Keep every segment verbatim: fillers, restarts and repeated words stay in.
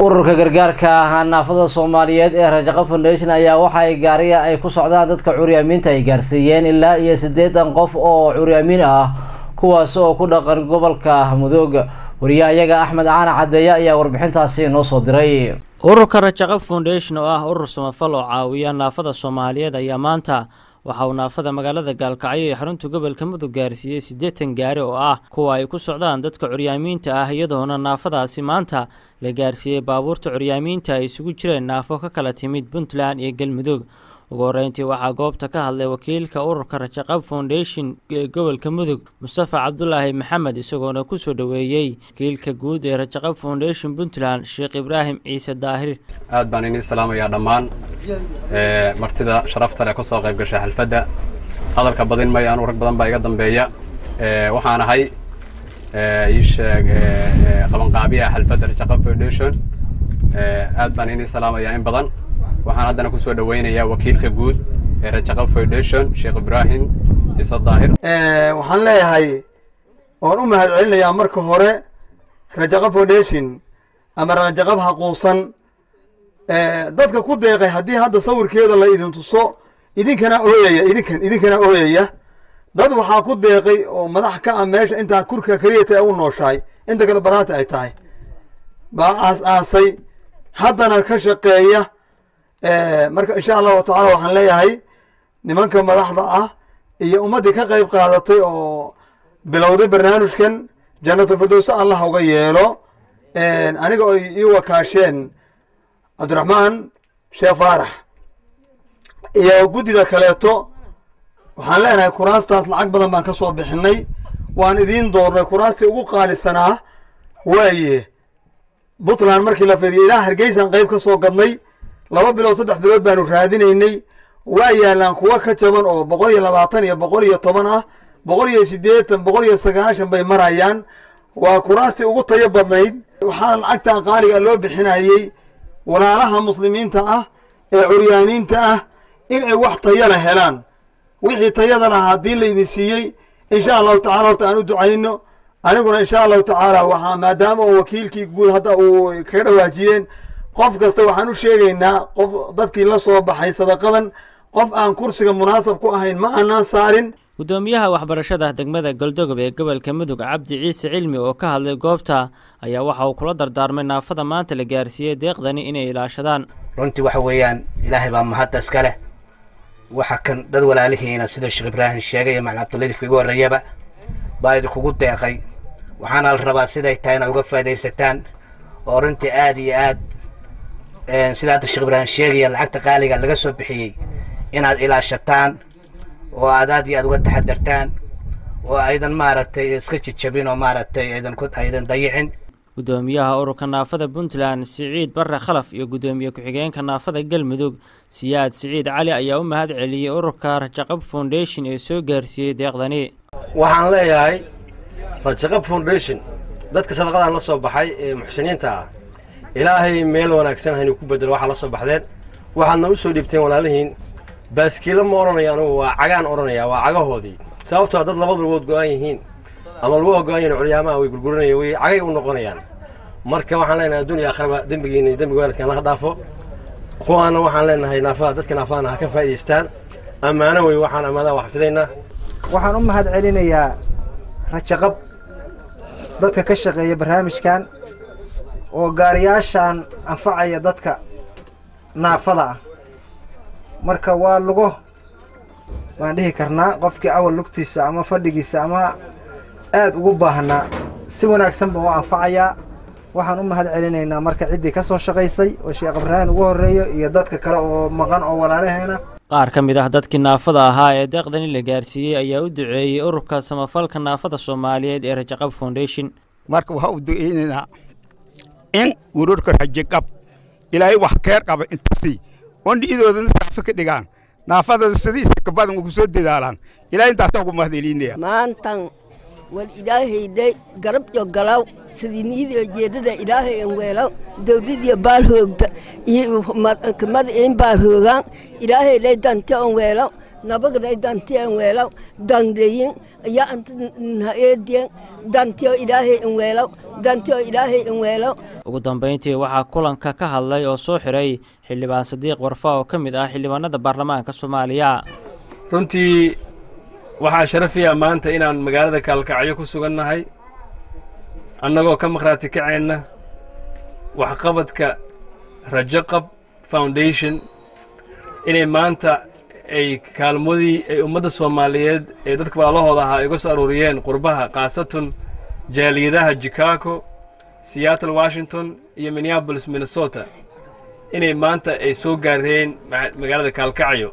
ururka gargaarka naafada Soomaaliyeed ee Rajaqo Foundation ayaa waxa ay gaariga ay ku socdaan dadka curyaaminta ay gaarsiiyeen ilaa iyo siddeetan qof oo curyaamin ah kuwaas oo ku dhaqan gobolka Mudug. wariyaha Axmed Caana Cadeeya ayaa warbixintaasi noo soo diray. ururka Rajaqo Foundation oo ah urur samafal oo caawiya naafada Soomaaliyeed ayaa maanta waxa uu naafada magaalada Gaalkacyo ee xarunta gobolka Mudug gaarsiiyay siddeetan gaari oo ah kuwa ay ku socdaan dadka curyaaminta ah iyadoona naafadaasi maanta la gaarsiiyay baabuurta curyaaminta ay isugu jireen naafo ka kala timid Puntland iyo Galmudug. ugu horeyntii waxaa goobta ka hadlay wakiilka ururka Rajaqo Foundation ee gobolka Mudug Mustafa Cabdullaahi Maxamed isagoona ku soo dhaweeyay wakiilka guud ee Rajaqo Foundation Puntland Sheekh Ibraahim Ciise Daahir. aad baan idin salaamayaa dhammaan ee martida sharafta leh ka soo qayb gashay xalfadda. hadalka badin may aan urag badan baa iga dambeeya ee waxaan ahay ee ii sheeg ee qabanqaabiyaha xalfadda Rajaqo Foundation. ee aad baan idin salaamayaa in badan. waxaan haddana ku soo dhaweynayaa wakiilka guud ee Rajaqo Foundation Sheekh Ibraahim Ciise Daahir. ee waxaan leeyahay oo u mahad celinayaa marka hore Rajaqo Foundation ama Rajaqo Haquusan ee dadka ku deeqay haddii hadda sawirkeeda la idin tuso idinkana ooyaya idinkan idinkana ooyaya dad waxaa ku deeqay oo madax ka ah meesha inta kurka kaliya tahay u nooshahay inta kale baraata ay tahay baa aas aasay haddana ka shaqeeya. ee marka insha Allah taala waxaan leeyahay nimanka madaxda ah iyo ummadii ka qayb qaadatay oo bilowday barnaamijkan Jannatul Firdaws Allah uga yeelo. ee aniga oo ii wakaasheen Abdurrahmaan Sheekh Faarax iyo gudida kaleeto waxaan leenahay kuraastaas lacag badan baan ka soo bixinay waan idin doornay kuraastii ugu qaalisanaa waaye Puntland markii la fiiriyay ilaa Hargeysa qayb ka soo gadnay laba bilood saddex bilood baanu raadinaynay waa yaalaan kuwa ka jaban oo boqol iyo labaatan iyo boqol iyo toban ah boqol iyo siddeetan boqol iyo sagaashan bay marayaan. waa kuraastii ugu tayo badnayd. waxaa lacagtan qaaliga loo bixinayay walaalaha muslimiinta ah ee curyaaniinta ah in ay wax tayo la helaan. wixii tayada lahaa haddii la idin siiyey insha allahu tacaala horta aan u ducayno. aniguna insha allahu tacaala waxaa maadaama oo wakiilkii guud hadda uu kaga dhawaajiyeen qof kasta waxaan u sheegaynaa qof dadkii la soo baxay sadaqadan qof aan kursiga munaasab ku ahayn ma aanan saarin. gudoomiyaha waxbarashada degmada Galdogob ee gobolka Mudug Cabdi Ciise Cilmi oo ka hadlay goobta ayaa waxa uu kula dardaarmay naafada maanta la gaarsiiyay deeqdani inay ilaashadaan. runtii waxa weeyaan ilaahay baa mahad iska leh. waxa kan dad walaalihiina sida Sheekh Ibraahim sheegay ama Cabdullaahi fiigu horeeyaba baa idinku deeqay. waxaana la rabaa siday tahay inaad uga faa'iidaysataan oo runtii aad iyo aad een sida Sheekh Ibraahim sheegay lacagta qaaliga laga soo bixiyay inaad ilaashataan oo aad aad iyo aad uga taxadartaan oo aydan maaragtay iska jijabin oo maaragtay aydan ku aydan dayicin. gudoomiyaha ururka naafada Puntland Siciid Barre Khalaf iyo gudoomiye ku-xigeenka naafada Galmudug Siyaad Siciid Cali ayaa u mahad celiyay ururka Rajaqo Foundation ee soo gaarsiiyay deeqdani. waxaan leeyahay Rajaqo Foundation dadka sadaqadan la soo baxay ee muxsiniinta ah ilaahay meel wanaagsan haynu ku bedelo waxa la soo baxdeen. waxaadna u soo dhibteen walaalihiin baaskiilo ma oranayaan waa cagaan oranaya waa cagahoodii sababtoo dad labada lugood go'an yihiin ama lugo go'an yihiin culiyaamaha way gurguranayaan way cagay u noqonayaan. marka waxaan leenahay adduunka aakhiraba dambigeena dambiga waalidkan laga dhaafo. kuwaana waxaan leenahay naafada dadka naafada ha ka faa'iideystaan amaana way waxaan amaada wax fidaynaa. waxaan u mahad celinayaa Rajaqo dadka ka shaqeeya barnaamijkan oo gaariyaashan anfacaya dadka naafada ah. marka waa lugo waan dhihi karnaa qofkii awal lugtiisa ama fadhigiisa ama aad ugu baahnaa si wanaagsan buu u anfacayaa. waxaan u mahad celinaynaa marka ciddii ka soo shaqaysay oo Sheekh Ibraahim ugu horeeyo iyo dadka kale oo maqan oo walaalaheena. qaar ka mid ah dadkii naafada ahaa ee deeqdani la gaarsiiyay ayaa u duceeyay ururka samafalka naafada Soomaaliyeed ee Rajaqo Foundation. marka waxa uu duceeynaa in ururka Rajaqo ilaahay wax keer qaba intaastii oo dhiidoodan saaf ka dhigaan naafada sidii ka badan ugu soo dadaalaan ilaahay intaas ugu mahadcelinaya. maantan wal ilaahay day garab iyo galaw sidii niidii jeedada ilaahay aan weelo dawladii baal hoogta iyo kamad in baal hoogan ilaahay lay danta aan weelo nabagday dantiyan weelaw dandeyin ya anta eedien dantiyo ilaahay in weelaw dantiyo ilaahay in weelaw ugu dambeyntii waxaa kulanka ka hadlay oo soo xiray xildhibaan Sadiiq Warfa oo ka mid ah xildhibaanada baarlamaanka Soomaaliya runtii waxaa sharafiya maanta inaan magaalada Kalkacyo ku sugannahay annagoo ka maqraati kacayna waxqabadka Rajaqab Foundation inay maanta ay kaalmadii ay ummadda Soomaaliyeed ee dadka walaalahooda ahaa iga soo aruuriyeen qurbaha qaasatan jaaliyadaha Chicago, Seattle, Washington iyo Minneapolis, Minnesota inay maanta ay soo gaareen magaalada Kalkacyo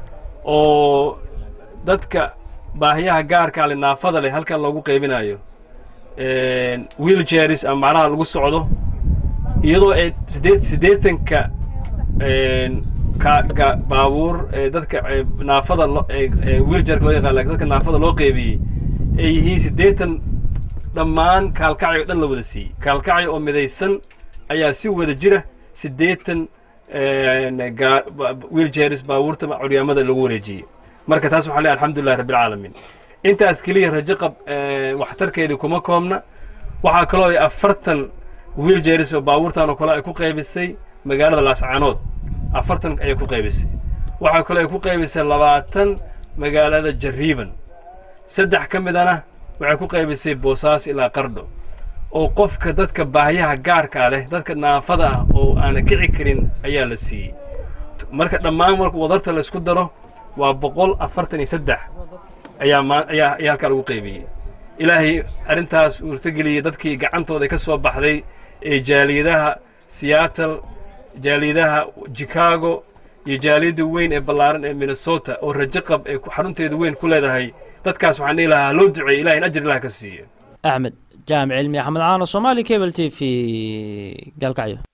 oo dadka baahiyaha gaarka ah naafada leh halkan loogu qaybinayo een wheelchairs ama macnaha lagu socdo iyadoo ay sideetanka een ka baabuur dadka naafada wheelchair loo yaqaan dadka naafada loo qaybiyay ay yihiin sideetan dhammaan Kalkacyo dhan la wada siiyay Kalkacyo oo midaysan ayaa si wada jira sideetan een wheelchairs baabuurta curyaamada lagu wareejiyay marka taas waxaan leeyahay alxamdulillaah rabbil caalamiin intaas kaliya Rajaqab waxtarkeedu kuma koobna waxa kale oo ay afartan wheelchairs oo baabuurtan oo kale ay ku qaybisay magaalada Laascaanood afartan ay ku qaybisay waxa kale ay ku qaybisay labaatan magaalada Jariiban saddex kamidana waxay ku qaybisay Boosaas ilaa Qardho oo qofka dadka baahiyaha gaarka leh dadka naafada ah oo aan kici karin ayaa la siiyay marka dhammaan marka wadarta la isku daro waa boqol afartan iyo saddex ayaa ayaa ayaa halka lagu qaybiyay ilaahay arintaas uu urtageliyay dadkii gacantooda ka soo baxday ee jaaliyadaha Seattle jaaliyadaha Chicago iyo jaaliyada weyn ee ballaaran ee Minnesota oo Rajaqab ee xarunteedu weyn ku leedahay dadkaas waxaan ilaahay loo duceeyay ilaahay ajir ilaahay ka siiyo Ahmed Jaamic Cilmi Axmed Caano Somali Cable T V Kalkacyo